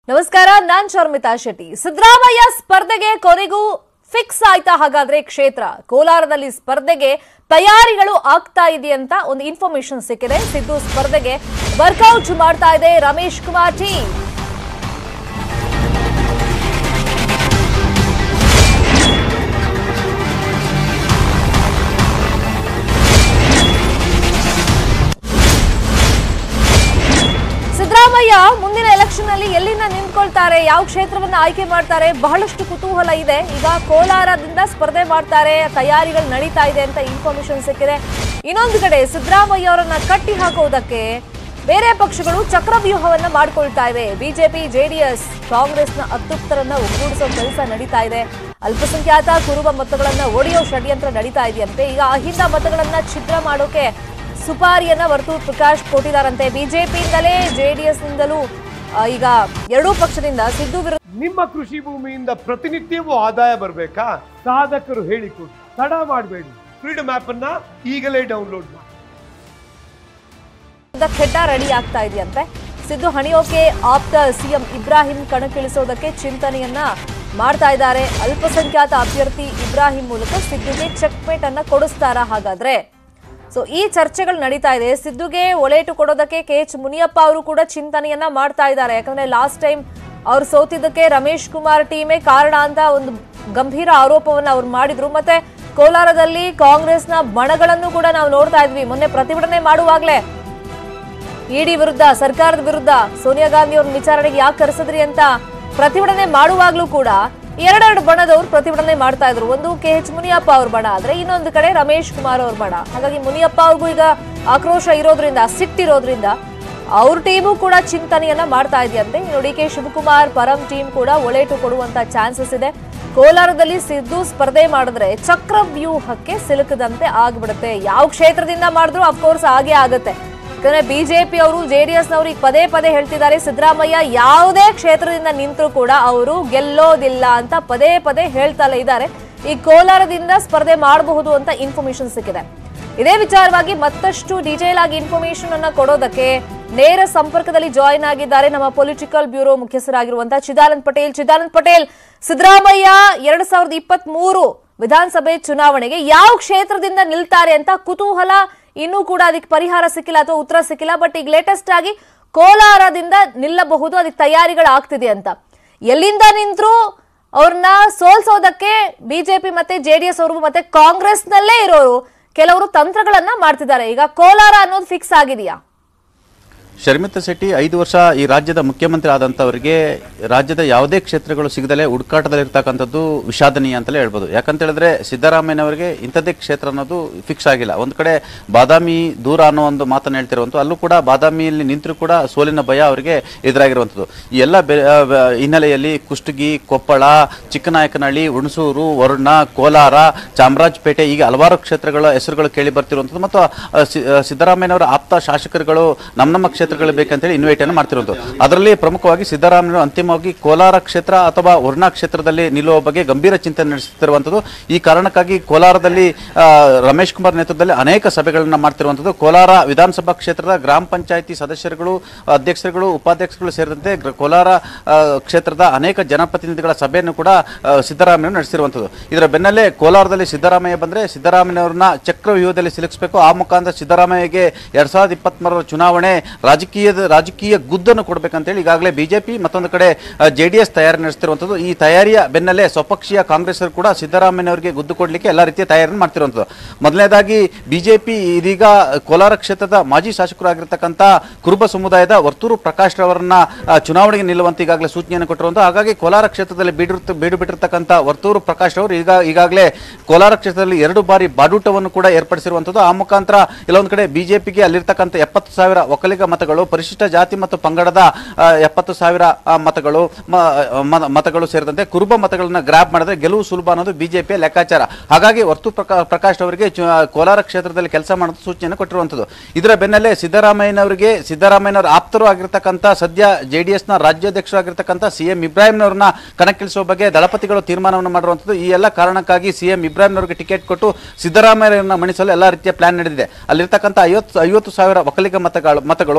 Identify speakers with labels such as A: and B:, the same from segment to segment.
A: ನಮಸ್ಕಾರ, ನಾನ್ ಶರ್ಮಿತಾ ಶೆಟ್ಟಿ. ಸಿದ್ದರಾಮಯ್ಯ ಸ್ಪರ್ಧೆಗೆ ಕೊನೆಗೂ ಫಿಕ್ಸ್ ಆಯ್ತಾ? ಹಾಗಾದ್ರೆ ಕ್ಷೇತ್ರ ಕೋಲಾರದಲ್ಲಿ ಸ್ಪರ್ಧೆಗೆ ತಯಾರಿಗಳು ಆಗ್ತಾ ಇದೆ ಅಂತ ಒಂದು ಇನ್ಫಾರ್ಮೇಶನ್ ಸಿಕ್ಕಿದೆ. ಸಿದ್ದು ಸ್ಪರ್ಧೆಗೆ ವರ್ಕೌಟ್ ಮಾಡ್ತಾ ಇದೆ ರಮೇಶ್ ಕುಮಾರ್ ಟೀಮ್. ಸಿದ್ದರಾಮಯ್ಯ ಮುಂದಿನ ಎಲೆಕ್ಷನ್ ಅಲ್ಲಿ ಎಲ್ಲಿಂದ ನಿಂತ್ಕೊಳ್ತಾರೆ, ಯಾವ ಕ್ಷೇತ್ರವನ್ನ ಆಯ್ಕೆ ಮಾಡ್ತಾರೆ, ಬಹಳಷ್ಟು ಕುತೂಹಲ ಇದೆ. ಈಗ ಕೋಲಾರದಿಂದ ಸ್ಪರ್ಧೆ ಮಾಡ್ತಾರೆ, ತಯಾರಿಗಳು ನಡೀತಾ ಇದೆ ಅಂತ ಇನ್ಫಾರ್ಮೇಶನ್ ಸಿಕ್ಕಿದೆ. ಇನ್ನೊಂದು ಕಡೆ ಸಿದ್ದರಾಮಯ್ಯ ಅವರನ್ನ ಕಟ್ಟಿ ಹಾಕೋದಕ್ಕೆ ಬೇರೆ ಪಕ್ಷಗಳು ಚಕ್ರವ್ಯೂಹವನ್ನ ಮಾಡ್ಕೊಳ್ತಾ ಇವೆ. ಬಿಜೆಪಿ, ಜೆಡಿಎಸ್, ಕಾಂಗ್ರೆಸ್ನ ಅತೃಪ್ತರನ್ನ ಒಗ್ಗೂಡಿಸೋ ಕೆಲಸ ನಡೀತಾ ಇದೆ. ಅಲ್ಪಸಂಖ್ಯಾತ ಕುರುಬ ಮತಗಳನ್ನ ಒಡೆಯೋ ಷಡ್ಯಂತ್ರ ನಡೀತಾ ಇದೆಯಂತೆ. ಈಗ ಅಹಿಂದ ಮತಗಳನ್ನ ಛಿದ್ರ ಮಾಡೋಕೆ ಸುಪಾರಿಯನ್ನ ವರ್ತೂರ್ ಪ್ರಕಾಶ್ ಕೊಟ್ಟಿದ್ದಾರಂತೆ. ಬಿಜೆಪಿಯಿಂದಲೇ ಜೆಡಿಎಸ್ ನಿಂದಲೂ ಈಗ ಎರಡೂ ಪಕ್ಷದಿಂದ ಸಿದ್ದು ವಿರುದ್ಧ.
B: ನಿಮ್ಮ ಕೃಷಿ ಭೂಮಿಯಿಂದ ಪ್ರತಿನಿತ್ಯವೂ ಆದಾಯ ಬರಬೇಕಾ? ಸಾಧಕರು ಹೇಳಿಕೊಡಿ, ತಡ ಮಾಡಬೇಡಿ. ಫ್ರೀಡಮ್ ಆಪ್ ಅನ್ನ ಈಗಲೇ ಡೌನ್ಲೋಡ್ ಮಾಡಿ.
A: ಖೆಡ್ಡ ರೆಡಿ ಆಗ್ತಾ ಇದೆಯಂತೆ. ಸಿದ್ದು ಹಣಿಯೋಕೆ ಆಪ್ತ ಸಿಎಂ ಇಬ್ರಾಹಿಂ ಕಣಕ್ಕಿಳಿಸೋದಕ್ಕೆ ಚಿಂತನೆಯನ್ನ ಮಾಡ್ತಾ ಇದ್ದಾರೆ. ಅಲ್ಪಸಂಖ್ಯಾತ ಅಭ್ಯರ್ಥಿ ಇಬ್ರಾಹಿಂ ಮೂಲಕ ಸಿದ್ದುಗೆ ಚೆಕ್ಮೇಟ್ ಅನ್ನ ಕೊಡಿಸ್ತಾರಾ ಹಾಗಾದ್ರೆ? ಸೊ ಈ ಚರ್ಚೆಗಳು ನಡೀತಾ ಇದೆ. ಸಿದ್ದುಗೆ ಒಲೇಟು ಕೊಡೋದಕ್ಕೆ KH ಮುನಿಯಪ್ಪ ಅವರು ಕೂಡ ಚಿಂತನೆಯನ್ನ ಮಾಡ್ತಾ ಇದ್ದಾರೆ. ಯಾಕಂದ್ರೆ ಲಾಸ್ಟ್ ಟೈಮ್ ಅವ್ರು ಸೋತಿದ್ದಕ್ಕೆ ರಮೇಶ್ ಕುಮಾರ್ ಟೀಮೇ ಕಾರಣ ಅಂತ ಒಂದು ಗಂಭೀರ ಆರೋಪವನ್ನ ಅವ್ರು ಮಾಡಿದ್ರು. ಮತ್ತೆ ಕೋಲಾರದಲ್ಲಿ ಕಾಂಗ್ರೆಸ್ನ ಬಣಗಳನ್ನು ಕೂಡ ನಾವು ನೋಡ್ತಾ ಇದ್ವಿ. ಮೊನ್ನೆ ಪ್ರತಿಭಟನೆ ಮಾಡುವಾಗ್ಲೇ ಇಡಿ ವಿರುದ್ಧ, ಸರ್ಕಾರದ ವಿರುದ್ಧ ಸೋನಿಯಾ ಗಾಂಧಿ ಅವ್ರನ್ನ ವಿಚಾರಣೆಗೆ ಯಾಕೆ ಕರೆಸಿದ್ರಿ ಅಂತ ಪ್ರತಿಭಟನೆ ಮಾಡುವಾಗ್ಲೂ ಕೂಡ ಎರಡೆರಡು ಬಣದವ್ರು ಪ್ರತಿಭಟನೆ ಮಾಡ್ತಾ ಇದ್ರು. ಒಂದು KH ಮುನಿಯಪ್ಪ ಅವ್ರ ಬಣ ಆದ್ರೆ, ಇನ್ನೊಂದು ಕಡೆ ರಮೇಶ್ ಕುಮಾರ್ ಅವ್ರ ಬಣ. ಹಾಗಾಗಿ ಮುನಿಯಪ್ಪ ಅವ್ರಿಗೂ ಈಗ ಆಕ್ರೋಶ ಇರೋದ್ರಿಂದ, ಸಿಟ್ಟಿರೋದ್ರಿಂದ ಅವ್ರ ಟೀಮು ಕೂಡ ಚಿಂತನೆಯನ್ನ ಮಾಡ್ತಾ ಇದೆಯಂತೆ. ಇನ್ನು DK ಶಿವಕುಮಾರ್ ಪರಂ ಟೀಮ್ ಕೂಡ ಒಲೇಟು ಕೊಡುವಂತ ಚಾನ್ಸಸ್ ಇದೆ. ಕೋಲಾರದಲ್ಲಿ ಸಿದ್ದು ಸ್ಪರ್ಧೆ ಮಾಡಿದ್ರೆ ಚಕ್ರವ್ಯೂಹಕ್ಕೆ ಸಿಲುಕದಂತೆ ಆಗ್ಬಿಡುತ್ತೆ. ಯಾವ ಕ್ಷೇತ್ರದಿಂದ ಮಾಡಿದ್ರು ಅಫ್ಕೋರ್ಸ್ ಹಾಗೆ ಆಗುತ್ತೆ. ಯಾಕಂದ್ರೆ ಬಿಜೆಪಿ ಅವರು, ಜೆಡಿಎಸ್ ನವರು ಈಗ ಪದೇ ಪದೇ ಹೇಳ್ತಿದ್ದಾರೆ, ಸಿದ್ದರಾಮಯ್ಯ ಯಾವುದೇ ಕ್ಷೇತ್ರದಿಂದ ನಿಂತರೂ ಕೂಡ ಅವರು ಗೆಲ್ಲೋದಿಲ್ಲ ಅಂತ ಪದೇ ಪದೇ ಹೇಳ್ತಲೇ ಇದ್ದಾರೆ. ಈ ಕೋಲಾರದಿಂದ ಸ್ಪರ್ಧೆ ಮಾಡಬಹುದು ಅಂತ ಇನ್ಫಾರ್ಮೇಶನ್ ಸಿಕ್ಕಿದೆ. ಇದೇ ವಿಚಾರವಾಗಿ ಮತ್ತಷ್ಟು ಡೀಟೇಲ್ ಆಗಿ ಇನ್ಫಾರ್ಮೇಶನ್ ಅನ್ನ ಕೊಡೋದಕ್ಕೆ ನೇರ ಸಂಪರ್ಕದಲ್ಲಿ ಜಾಯಿನ್ ಆಗಿದ್ದಾರೆ ನಮ್ಮ ಪೊಲಿಟಿಕಲ್ ಬ್ಯೂರೋ ಮುಖ್ಯಸ್ಥರಾಗಿರುವಂತಹ ಚಿದಾನಂದ್ ಪಟೇಲ್. ಚಿದಾನಂದ್ ಪಟೇಲ್, ಸಿದ್ದರಾಮಯ್ಯ 2023 ವಿಧಾನಸಭೆ ಚುನಾವಣೆಗೆ ಯಾವ ಕ್ಷೇತ್ರದಿಂದ ನಿಲ್ತಾರೆ ಅಂತ ಕುತೂಹಲ. ಇನ್ನೂ ಕೂಡ ಅದಕ್ಕೆ ಪರಿಹಾರ ಸಿಕ್ಕಿಲ್ಲ ಅಥವಾ ಉತ್ತರ ಸಿಕ್ಕಿಲ್ಲ. ಬಟ್ ಈಗ ಲೇಟೆಸ್ಟ್ ಆಗಿ ಕೋಲಾರದಿಂದ ನಿಲ್ಲಬಹುದು, ಅದಕ್ಕೆ ತಯಾರಿಗಳು ಆಗ್ತಿದೆ ಅಂತ. ಎಲ್ಲಿಂದ ನಿಂತರೂ ಅವ್ರನ್ನ ಸೋಲ್ಸೋದಕ್ಕೆ ಬಿಜೆಪಿ ಮತ್ತೆ ಜೆಡಿಎಸ್ ಅವರು ಮತ್ತೆ ಕಾಂಗ್ರೆಸ್ ನಲ್ಲೇ ಇರೋರು ಕೆಲವರು ತಂತ್ರಗಳನ್ನ ಮಾಡ್ತಿದ್ದಾರೆ. ಈಗ ಕೋಲಾರ ಅನ್ನೋದು ಫಿಕ್ಸ್ ಆಗಿದೆಯಾ?
C: ಶರ್ಮಿತಾ ಶೆಟ್ಟಿ 5 ವರ್ಷ ಈ ರಾಜ್ಯದ ಮುಖ್ಯಮಂತ್ರಿ ಆದಂಥವರಿಗೆ ರಾಜ್ಯದ ಯಾವುದೇ ಕ್ಷೇತ್ರಗಳು ಸಿಗದಲೇ ಹುಡುಕಾಟದಲ್ಲಿರ್ತಕ್ಕಂಥದ್ದು ವಿಷಾದನೀಯ ಅಂತಲೇ ಹೇಳ್ಬೋದು. ಯಾಕಂತ ಹೇಳಿದ್ರೆ ಸಿದ್ದರಾಮಯ್ಯನವರಿಗೆ ಇಂಥದ್ದೇ ಕ್ಷೇತ್ರ ಅನ್ನೋದು ಫಿಕ್ಸ್ ಆಗಿಲ್ಲ. ಒಂದು ಕಡೆ ಬಾದಾಮಿ ದೂರ ಅನ್ನೋ ಒಂದು ಮಾತನ್ನು ಹೇಳ್ತಿರುವಂಥದ್ದು, ಅಲ್ಲೂ ಕೂಡ ಬಾದಾಮಿಯಲ್ಲಿ ನಿಂತರೂ ಕೂಡ ಸೋಲಿನ ಭಯ ಅವರಿಗೆ ಎದುರಾಗಿರುವಂಥದ್ದು. ಈ ಎಲ್ಲ ಹಿನ್ನೆಲೆಯಲ್ಲಿ ಕುಷ್ಟಗಿ, ಕೊಪ್ಪಳ, ಚಿಕ್ಕನಾಯಕನಹಳ್ಳಿ, ಹುಣಸೂರು, ವರುಣ, ಕೋಲಾರ, ಚಾಮರಾಜಪೇಟೆ ಹೀಗೆ ಹಲವಾರು ಕ್ಷೇತ್ರಗಳ ಹೆಸರುಗಳು ಕೇಳಿ ಬರ್ತಿರುವಂಥದ್ದು. ಮತ್ತು ಸಿದ್ದರಾಮಯ್ಯನವರ ಆಪ್ತ ಶಾಸಕರುಗಳು ನಮ್ಮ ಕ್ಷೇತ್ರಗಳು ಬೇಕಂತೇಳಿ ಇನ್ವೈಟ್ ಅನ್ನು ಮಾಡ್ತಿರುವಂಥದ್ದು. ಅದರಲ್ಲಿ ಪ್ರಮುಖವಾಗಿ ಸಿದ್ದರಾಮಯ್ಯ ಅಂತಿಮವಾಗಿ ಕೋಲಾರ ಕ್ಷೇತ್ರ ಅಥವಾ ವರುಣಾ ಕ್ಷೇತ್ರದಲ್ಲಿ ನಿಲ್ಲುವ ಬಗ್ಗೆ ಗಂಭೀರ ಚಿಂತನೆ ನಡೆಸುತ್ತಿರುವಂಥದ್ದು. ಈ ಕಾರಣಕ್ಕಾಗಿ ಕೋಲಾರದಲ್ಲಿ ರಮೇಶ್ ಕುಮಾರ್ ನೇತೃತ್ವದಲ್ಲಿ ಅನೇಕ ಸಭೆಗಳನ್ನು ಮಾಡ್ತಿರುವಂಥದ್ದು. ಕೋಲಾರ ವಿಧಾನಸಭಾ ಕ್ಷೇತ್ರದ ಗ್ರಾಮ ಪಂಚಾಯಿತಿ ಸದಸ್ಯರುಗಳು, ಅಧ್ಯಕ್ಷರುಗಳು, ಉಪಾಧ್ಯಕ್ಷರುಗಳು ಸೇರಿದಂತೆ ಕೋಲಾರ ಕ್ಷೇತ್ರದ ಅನೇಕ ಜನಪ್ರತಿನಿಧಿಗಳ ಸಭೆಯನ್ನು ಕೂಡ ಸಿದ್ದರಾಮಯ್ಯ ನಡೆಸಿರುವಂಥದ್ದು. ಇದರ ಬೆನ್ನಲ್ಲೇ ಕೋಲಾರದಲ್ಲಿ ಸಿದ್ದರಾಮಯ್ಯ ಬಂದರೆ ಸಿದ್ದರಾಮಯ್ಯವ್ರನ್ನ ಚಕ್ರವ್ಯೂಹದಲ್ಲಿ ಸಿಲುಕಿಸಬೇಕು. ಆ ಮುಖಾಂತರ ಸಿದ್ದರಾಮಯ್ಯಗೆ 2023 ಚುನಾವಣೆ ರಾಜಕೀಯ ಗುದ್ದನ್ನು ಕೊಡಬೇಕಂತೇಳಿ ಈಗಾಗಲೇ ಬಿಜೆಪಿ, ಮತ್ತೊಂದು ಕಡೆ ಜೆಡಿಎಸ್ ತಯಾರಿ ನಡೆಸುತ್ತಿರುವಂಥದ್ದು. ಈ ತಯಾರಿಯ ಬೆನ್ನಲ್ಲೇ ಸ್ವಪಕ್ಷೀಯ ಕಾಂಗ್ರೆಸ್ಸರು ಕೂಡ ಸಿದ್ದರಾಮಯ್ಯವರಿಗೆ ಗುದ್ದು ಕೊಡಲಿಕ್ಕೆ ಎಲ್ಲ ರೀತಿಯ ತಯಾರಿಯನ್ನು ಮಾಡ್ತಿರುವಂಥದ್ದು. ಮೊದಲನೇದಾಗಿ ಬಿಜೆಪಿ ಇದೀಗ ಕೋಲಾರ ಕ್ಷೇತ್ರದ ಮಾಜಿ ಶಾಸಕರಾಗಿರ್ತಕ್ಕಂಥ ಕುರುಬ ಸಮುದಾಯದ ವರ್ತೂರು ಪ್ರಕಾಶ್ ರವರನ್ನ ಚುನಾವಣೆಗೆ ನಿಲ್ಲುವಂತೆ ಈಗಾಗಲೇ ಸೂಚನೆಯನ್ನು ಕೊಟ್ಟಿರುವಂಥದ್ದು. ಹಾಗಾಗಿ ಕೋಲಾರ ಕ್ಷೇತ್ರದಲ್ಲಿ ಬೀಡು ಬಿಟ್ಟಿರ್ತಕ್ಕಂಥ ವರ್ತೂರು ಪ್ರಕಾಶ್ ಅವರು ಈಗಾಗಲೇ ಕೋಲಾರ ಕ್ಷೇತ್ರದಲ್ಲಿ 2 ಬಾರಿ ಬಾಡೂಟವನ್ನು ಕೂಡ ಏರ್ಪಡಿಸಿರುವಂಥದ್ದು. ಆ ಮುಖಾಂತರ ಎಲ್ಲೊಂದು ಕಡೆ ಬಿಜೆಪಿಗೆ ಅಲ್ಲಿರ್ತಕ್ಕಂಥ 70,000 ಒಕ್ಕಲಿಗ ಮತಗಳು, ಪರಿಶಿಷ್ಟ ಜಾತಿ ಮತ್ತು ಪಂಗಡದ 70,000 ಮತಗಳು ಸೇರಿದಂತೆ ಕುರುಬ ಮತಗಳನ್ನ ಗ್ರಾಬ್ ಮಾಡಿದ್ರೆ ಗೆಲುವು ಸುಲಭ ಅನ್ನೋದು ಬಿಜೆಪಿಯ ಲೆಕ್ಕಾಚಾರ. ಹಾಗಾಗಿ ವರ್ತೂರು ಪ್ರಕಾಶ್ ಅವರಿಗೆ ಕೋಲಾರ ಕ್ಷೇತ್ರದಲ್ಲಿ ಕೆಲಸ ಮಾಡೋದು ಸೂಚನೆಯನ್ನು ಕೊಟ್ಟಿರುವಂಥದ್ದು. ಇದರ ಬೆನ್ನಲ್ಲೇ ಸಿದ್ದರಾಮಯ್ಯನವರ ಆಪ್ತರು ಆಗಿರ್ತಕ್ಕಂಥ, ಸದ್ಯ ಜೆಡಿಎಸ್ನ ರಾಜ್ಯಾಧ್ಯಕ್ಷರಾಗಿರ್ತಕ್ಕಂಥ CM ಇಬ್ರಾಹಿಂನವ್ರನ್ನ ಕಣಕ್ಕಿಳಿಸುವ ಬಗ್ಗೆ ದಳಪತಿಗಳು ತೀರ್ಮಾನವನ್ನು ಮಾಡಿರುವಂಥದ್ದು. ಈ ಎಲ್ಲ ಕಾರಣಕ್ಕಾಗಿ CM ಇಬ್ರಾಹಿಂನವರಿಗೆ ಟಿಕೆಟ್ ಕೊಟ್ಟು ಸಿದ್ದರಾಮಯ್ಯರನ್ನ ಮಣಿಸಲು ಎಲ್ಲ ರೀತಿಯ ಪ್ಲಾನ್ ನಡೆದಿದೆ. ಅಲ್ಲಿರ್ತಕ್ಕಂಥ 50,000 ಒಕ್ಕಲಿಗ ಮತಗಳು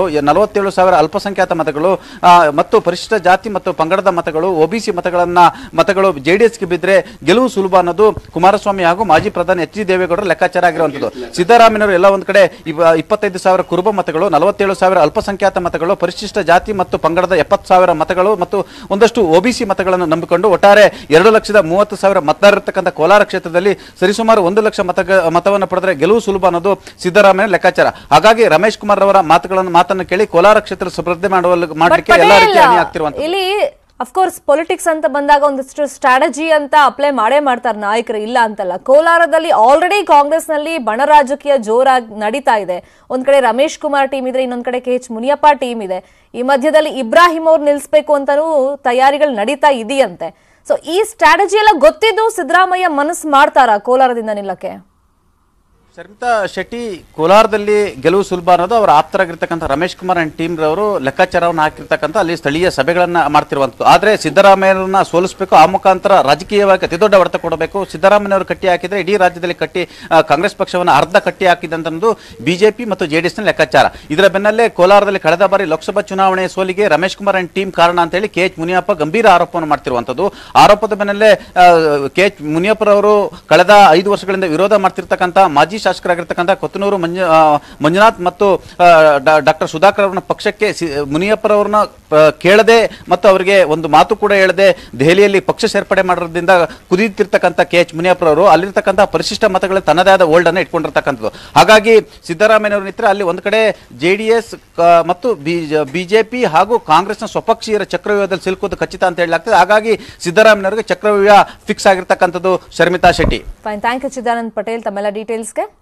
C: 47,000 ಅಲ್ಪಸಂಖ್ಯಾತ ಮತಗಳು ಮತ್ತು ಪರಿಶಿಷ್ಟ ಜಾತಿ ಮತ್ತು ಪಂಗಡದ ಮತಗಳು OBC ಮತಗಳು JDSಗೆ ಬಿದ್ದರೆ ಗೆಲುವು ಸುಲಭ ಅನ್ನೋದು ಕುಮಾರಸ್ವಾಮಿ ಹಾಗೂ ಮಾಜಿ ಪ್ರಧಾನಿ H.D. ದೇವೇಗೌಡರ ಲೆಕ್ಕಾಚಾರ ಆಗಿರುವಂಥದ್ದು. ಸಿದ್ದರಾಮಯ್ಯವರು ಎಲ್ಲ ಒಂದ್ ಕಡೆ 25,000 ಕುರುಬ ಮತಗಳು, 47,000 ಅಲ್ಪಸಂಖ್ಯಾತ ಮತಗಳು, ಪರಿಶಿಷ್ಟ ಜಾತಿ ಮತ್ತು ಪಂಗಡದ 70,000 ಮತಗಳು ಮತ್ತು ಒಂದಷ್ಟು OBC ಮತಗಳನ್ನು ನಂಬಿಕೊಂಡು ಒಟ್ಟಾರೆ 2,30,000 ಮತದಾರ ಇರತಕ್ಕಂಥ ಕೋಲಾರ ಕ್ಷೇತ್ರದಲ್ಲಿ ಸರಿಸುಮಾರು 1 ಲಕ್ಷ ಮತವನ್ನು ಪಡೆದರೆ ಗೆಲುವು ಸುಲಭ ಅನ್ನೋದು ಸಿದ್ದರಾಮಯ್ಯ ಲೆಕ್ಕಾಚಾರ. ಹಾಗಾಗಿ ರಮೇಶ್ ಕುಮಾರ್ ಅವರ ಮಾತನ್ನು ಕೇಳಿ ಕೋಲಾರ ಕ್ಷೇತ್ರ ಸ್ಪರ್ಧೆ ಮಾಡಲಿಕ್ಕೆ ಎಲ್ಲ ರೀತಿಯ ಹಾನಿ ಆಗ್ತಿರುವಂತ
A: ಇಲ್ಲಿ ಅಫ್ಕೋರ್ಸ್ ಪೊಲಿಟಿಕ್ಸ್ ಅಂತ ಬಂದಾಗ ಒಂದಷ್ಟು ಸ್ಟ್ರಾಟಜಿ ಅಂತ ಅಪ್ಲೈ ಮಾಡೇ ಮಾಡ್ತಾರೆ ನಾಯಕರು, ಇಲ್ಲ ಅಂತಲ್ಲ. ಕೋಲಾರದಲ್ಲಿ ಆಲ್ರೆಡಿ ಕಾಂಗ್ರೆಸ್ ನಲ್ಲಿ ಬಣ ರಾಜಕೀಯ ಜೋರಾಗಿ ನಡೀತಾ ಇದೆ. ಒಂದ್ ಕಡೆ ರಮೇಶ್ ಕುಮಾರ್ ಟೀಮ್ ಇದೆ, ಇನ್ನೊಂದ್ ಕಡೆ KH ಮುನಿಯಪ್ಪ ಟೀಮ್ ಇದೆ. ಈ ಮಧ್ಯದಲ್ಲಿ ಇಬ್ರಾಹಿಂ ಅವ್ರು ನಿಲ್ಸ್ಬೇಕು ಅಂತಾನೂ ತಯಾರಿಗಳು ನಡೀತಾ ಇದೆಯಂತೆ. ಸೊ ಈ ಸ್ಟ್ರಾಟಜಿ ಎಲ್ಲ ಗೊತ್ತಿದ್ದು ಸಿದ್ದರಾಮಯ್ಯ ಮನಸ್ಸು ಮಾಡ್ತಾರಾ ಕೋಲಾರದಿಂದ ನಿಲ್ಲಕ್ಕೆ?
C: ಶರ್ಮಿತಾ ಶೆಟ್ಟಿ ಕೋಲಾರದಲ್ಲಿ ಗೆಲುವು ಸುಲಭ ಅನ್ನೋದು ಅವರ ಆಪ್ತರಾಗಿರ್ತಕ್ಕಂಥ ರಮೇಶ್ ಕುಮಾರ್ ಅಂಡ್ ಟೀಮ್ ರವರು ಲೆಕ್ಕಾಚಾರವನ್ನು ಹಾಕಿರ್ತಕ್ಕಂಥ ಅಲ್ಲಿ ಸ್ಥಳೀಯ ಸಭೆಗಳನ್ನ ಮಾಡ್ತಿರುವಂಥದ್ದು. ಆದರೆ ಸಿದ್ದರಾಮಯ್ಯರನ್ನ ಸೋಲಿಸಬೇಕು, ಆ ಮುಖಾಂತರ ರಾಜಕೀಯವಾಗಿ ಅತಿದೊಡ್ಡ ಹೊಡೆತ ಕೊಡಬೇಕು. ಸಿದ್ದರಾಮಯ್ಯವರು ಕಟ್ಟಿ ಹಾಕಿದ್ರೆ ಇಡೀ ರಾಜ್ಯದಲ್ಲಿ ಕಾಂಗ್ರೆಸ್ ಪಕ್ಷವನ್ನು ಅರ್ಧ ಕಟ್ಟಿ ಹಾಕಿದಂತದ್ದು ಬಿಜೆಪಿ ಮತ್ತು JDSನ ಲೆಕ್ಕಾಚಾರ. ಇದರ ಬೆನ್ನಲ್ಲೇ ಕೋಲಾರದಲ್ಲಿ ಕಳೆದ ಬಾರಿ ಲೋಕಸಭಾ ಚುನಾವಣೆಯ ಸೋಲಿಗೆ ರಮೇಶ್ ಕುಮಾರ್ ಅಂಡ್ ಟೀಮ್ ಕಾರಣ ಅಂತ ಹೇಳಿ KH ಮುನಿಯಪ್ಪ ಗಂಭೀರ ಆರೋಪವನ್ನು ಮಾಡ್ತಿರುವಂಥದ್ದು. ಆರೋಪದ ಬೆನ್ನಲ್ಲೇ KH ಮುನಿಯಪ್ಪರವರು ಕಳೆದ 5 ವರ್ಷಗಳಿಂದ ವಿರೋಧ ಮಾಡ್ತಿರ್ತಕ್ಕಂಥ ಮಾಜಿ ಶಾಸಕರಾಗಿರ್ತಕ್ಕಂಥ ಕೊತ್ತನೂರು ಮಂಜುನಾಥ್ ಮತ್ತು ಡಾಕ್ಟರ್ ಸುಧಾಕರ್ ಅವರ ಪಕ್ಷಕ್ಕೆ ಮುನಿಯಪ್ಪರವ್ರನ್ನ ಕೇಳದೆ ಮತ್ತು ಅವರಿಗೆ ಒಂದು ಮಾತು ಕೂಡ ಹೇಳದೆ ದೆಹಲಿಯಲ್ಲಿ ಪಕ್ಷ ಸೇರ್ಪಡೆ ಮಾಡೋದ್ರಿಂದ ಕುದಿತಿರ್ತಕ್ಕಂಥ KH ಮುನಿಯಪ್ಪರವರು ಅಲ್ಲಿರ್ತಕ್ಕಂಥ ಪರಿಶಿಷ್ಟ ಮತಗಳ ತನ್ನದೇ ಆದ ಹೋಲ್ಡ್ ಅನ್ನು ಇಟ್ಕೊಂಡಿರ್ತಕ್ಕಂಥದ್ದು. ಹಾಗಾಗಿ ಸಿದ್ದರಾಮಯ್ಯನವರು ನಿಂತರೆ ಅಲ್ಲಿ ಒಂದು ಕಡೆ JDS ಮತ್ತು ಬಿಜೆಪಿ ಹಾಗೂ ಕಾಂಗ್ರೆಸ್ನ ಸ್ವಪಕ್ಷೀಯರ ಚಕ್ರವ್ಯೂಹದಲ್ಲಿ ಸಿಲುಕೋದು ಖಚಿತ ಅಂತ ಹೇಳಲಾಗ್ತದೆ. ಹಾಗಾಗಿ ಸಿದ್ದರಾಮಯ್ಯನವರಿಗೆ ಚಕ್ರವ್ಯೂಹ ಫಿಕ್ಸ್ ಆಗಿರ್ತಕ್ಕಂಥದ್ದು. Sharmita Shetty.
A: Fine, thank you Chidanand Patel ತಮ್ಮೆಲ್ಲ ಡೀಟೇಲ್ಸ್ಗೆ.